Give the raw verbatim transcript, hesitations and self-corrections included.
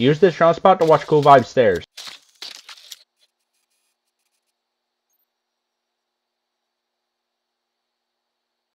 Use this jump spot to watch Cool Vibe stairs.